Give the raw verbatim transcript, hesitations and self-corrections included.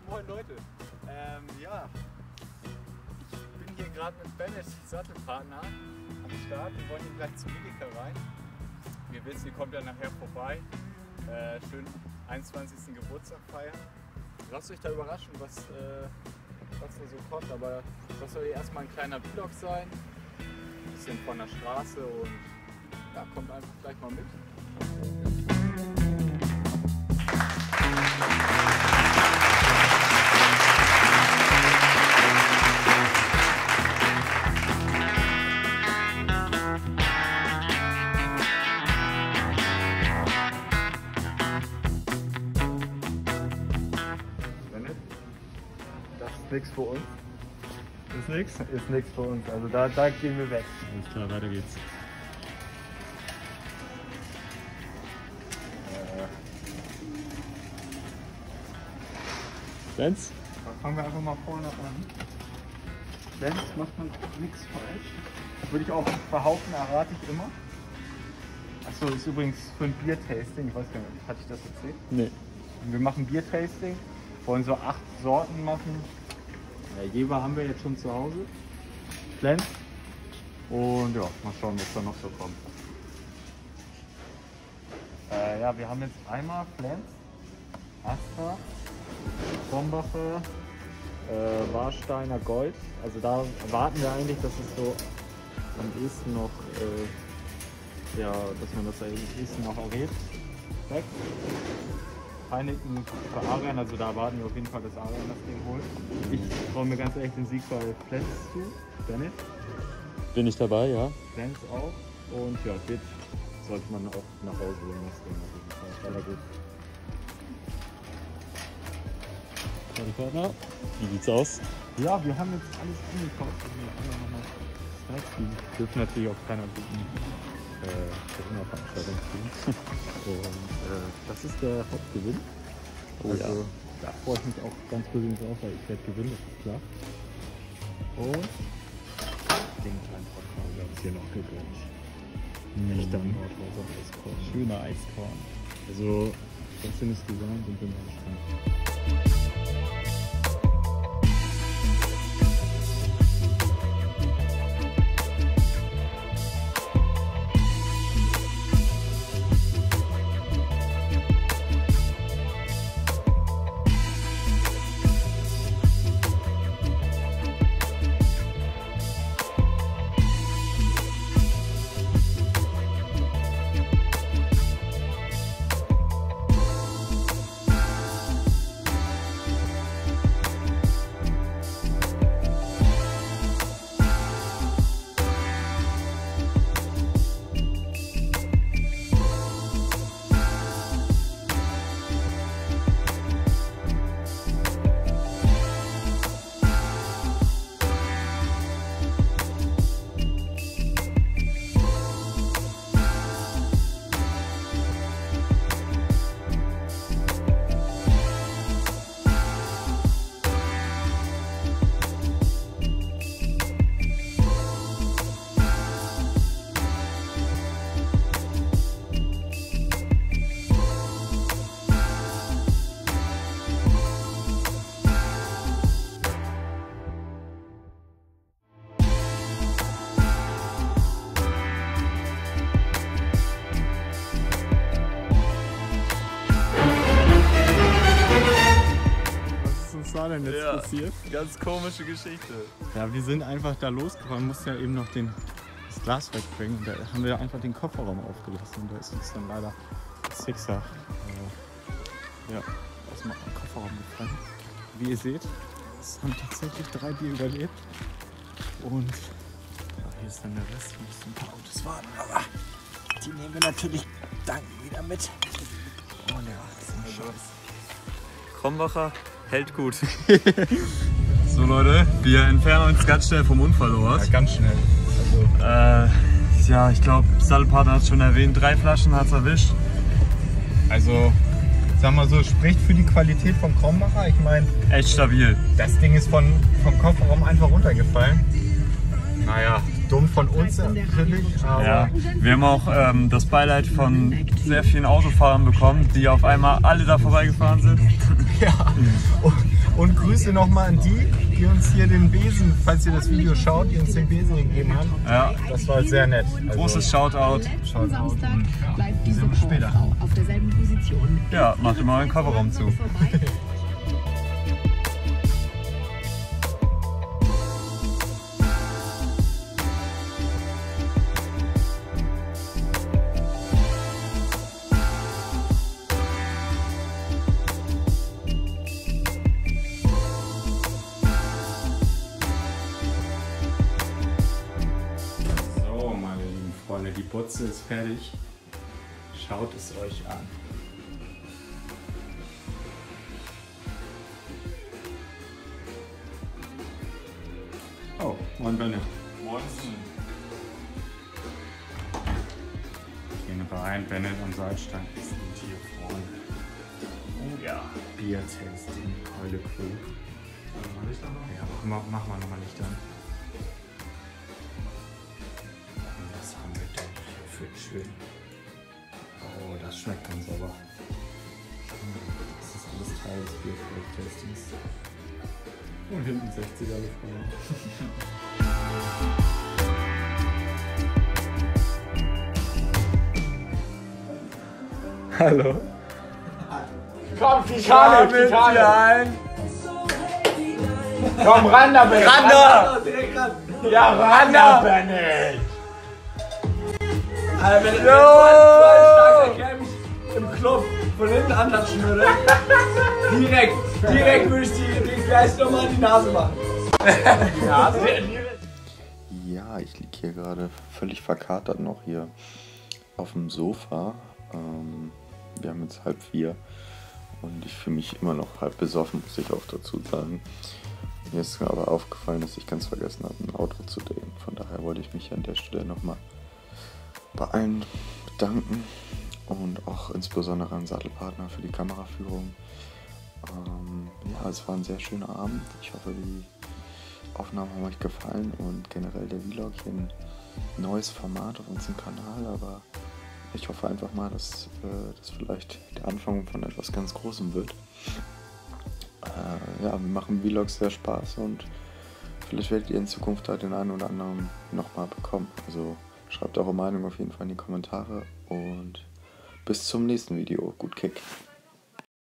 Moin Leute, ähm, ja, ich bin hier gerade mit Bennett, Sattelpartner, am Start. Wir wollen hier gleich zu Milika rein. Wir wissen, ihr kommt ja nachher vorbei, äh, schön einundzwanzigsten Geburtstag feiern. Lasst euch da überraschen, was, äh, was da so kommt, aber das soll hier erstmal ein kleiner Vlog sein, ein bisschen von der Straße und ja, kommt einfach gleich mal mit. Nichts für uns. Ist nichts? Ist nichts für uns. Also da, da gehen wir weg. Alles klar, weiter geht's. Lenz? Fangen wir einfach mal vorne an. Lenz macht man nichts falsch. Würde ich auch behaupten, errate ich immer. Achso, ist übrigens für ein Biertasting. Ich weiß gar nicht, hatte ich das erzählt? Nee. Wir machen Biertasting. Wollen so acht Sorten machen. Ja, Jever haben wir jetzt schon zu Hause. Lenz. Und ja, mal schauen, was da noch so kommt. Äh, ja, wir haben jetzt einmal Flens, Astra, Krombacher, äh, Warsteiner Gold. Also da erwarten wir eigentlich, dass es so am ehesten noch, äh, ja, dass man das am ehesten noch errät. Weg. Heineken für Arian, also da erwarten wir auf jeden Fall, dass Arian das Ding holt. Ich traue mir ganz ehrlich den Sieg bei Flens zu. Bennett. Bin ich dabei, ja. Flens auch. Und ja, wird sollte man auch nach Hause holen, das Ding auf jeden Fall. Weiter geht's. Partner, wie sieht's aus? Ja, wir haben jetzt alles angekauft. Wir dürfen natürlich auch keiner guten äh, Veranstaltung tun. Und äh, das ist der Hauptgewinn. Oh, also ja. da freue ich mich auch ganz persönlich drauf, weil ich werde gewinnen, das ist klar. Und den kleinen Popcorn haben wir uns hier noch gegönnt. Mm. Echter Nordhauser Eiskorn. Schöner Eiskorn. Also ganz schönes Design und bin mal gespannt. Was war denn jetzt Ja, passiert? ganz komische Geschichte. Ja, wir sind einfach da losgefahren, mussten ja eben noch den, das Glas wegbringen. Und da haben wir einfach den Kofferraum aufgelassen und da ist uns dann leider das Sixer äh, ja, aus dem Kofferraum gefallen. Wie ihr seht, es haben tatsächlich drei Bier überlebt. Und ja, hier ist dann der Rest, wir müssen ein paar Autos warten, aber die nehmen wir natürlich dann wieder mit. Und ja, das ist ein Scheiß. Krombacher hält gut. So Leute, wir entfernen uns ganz schnell vom Unfallort. Ja, ganz schnell. Also, Äh, ja, ich glaube, Sattelpartner hat es schon erwähnt, drei Flaschen hat es erwischt. also, sag mal so, spricht für die Qualität von Krombacher. Ich meine, Echt stabil. das Ding ist von, vom Kofferraum einfach runtergefallen. Naja, dumm von uns natürlich, aber Ja, wir haben auch ähm, das Beileid von sehr vielen Autofahrern bekommen, die auf einmal alle da vorbeigefahren sind. ja. Und, Und Grüße nochmal an die, die uns hier den Besen, falls ihr das Video schaut, die uns den Besen gegeben haben. Ja. Das war sehr nett. Also, Großes Shoutout. Shoutout und ja, bleibt wir diese sehen uns später. Frau auf derselben Position. Ja, macht immer euren Kofferraum zu. Vorbei. So, meine lieben Freunde, die Butze ist fertig. Schaut es euch an. Oh, moin Benne. Moin. Gehen wir rein, Bennett am Salzstein ist hier vorne. Oh ja, Bier-Tasting, Keule Crew. Ja, mach, mach mal nochmal Licht an. Was haben wir denn hier für schön? Oh, das schmeckt ganz sauber. Das ist alles Teil des Bier-Tastings. Und hinten sechziger gefallen. Hallo. Komm, Titanic, Titanic. Komm, ran da, Bennett. Ran da. Ja, ran da, Bennett. Alter, wenn du ein starker Kerl im Club von hinten anlatschen würde, direkt, direkt würde ich dir die gleich nochmal in die Nase machen. Die Nase? Ja, ich liege hier gerade völlig verkatert noch hier auf dem Sofa. Ähm, wir haben jetzt halb vier und ich fühle mich immer noch halb besoffen, muss ich auch dazu sagen. Mir ist aber aufgefallen, dass ich ganz vergessen habe, ein Outro zu drehen. Von daher wollte ich mich an der Stelle nochmal bei allen bedanken und auch insbesondere an Sattelpartner für die Kameraführung. Ähm, ja, es war ein sehr schöner Abend. Ich hoffe, die Aufnahmen haben euch gefallen und generell der Vlog hier ein neues Format auf unserem Kanal, aber ich hoffe einfach mal, dass äh, das vielleicht der Anfang von etwas ganz Großem wird. Äh, ja, wir machen Vlogs sehr Spaß und vielleicht werdet ihr in Zukunft da den einen oder anderen nochmal bekommen. Also schreibt eure Meinung auf jeden Fall in die Kommentare und bis zum nächsten Video. Gut Kick!